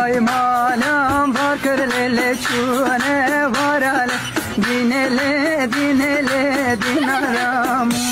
Ay malam var kırlele çune varale dinele dinele dinaram